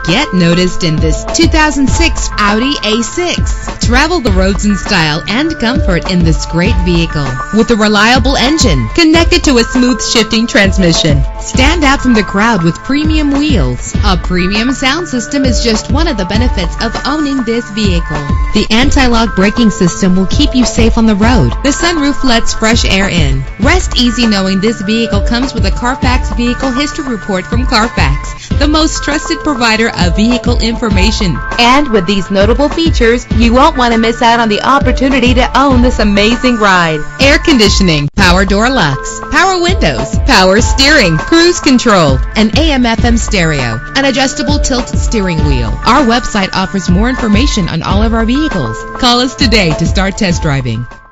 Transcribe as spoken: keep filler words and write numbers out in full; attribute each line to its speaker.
Speaker 1: Get noticed in this two thousand six Audi A six. Travel the roads in style and comfort in this great vehicle. With a reliable engine connected to a smooth shifting transmission. Stand out from the crowd with premium wheels. A premium sound system is just one of the benefits of owning this vehicle. The anti-lock braking system will keep you safe on the road. The sunroof lets fresh air in. Rest easy knowing this vehicle comes with a Carfax Vehicle History Report from Carfax, the most trusted provider of vehicle information. And with these notable features, you won't want to miss out on the opportunity to own this amazing ride. Air conditioning, power door locks, power windows, power steering, cruise control, an A M F M stereo, an adjustable tilt steering wheel. Our website offers more information on all of our vehicles. Call us today to start test driving.